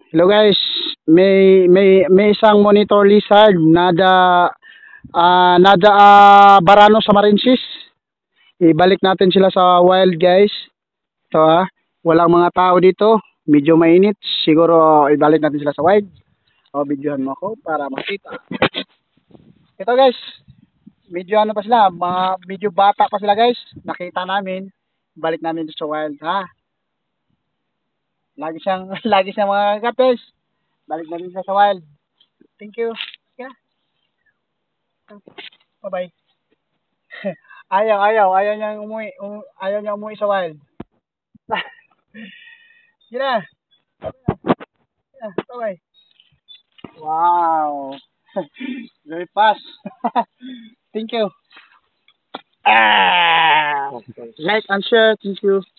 Hello guys, may isang monitor lizard nada Barano Samarensis. Ibalik natin sila sa wild guys. Ito walang mga tao dito. Medyo mainit. Siguro ibalik natin sila sa wild. O videohan mo ako para makita. Ito guys, medyo ano pa sila, medyo bata pa sila guys. Nakita namin, balik namin dito sa wild lagi siyang mga gates. Balik namin sila sa wild. Thank you. Yeah. Bye-bye. Ayaw niyang umuwi. Ayaw niyang umuwi sa wild. Gila. Bye-bye. Wow. Very fast. Thank you. Like and share. Thank you.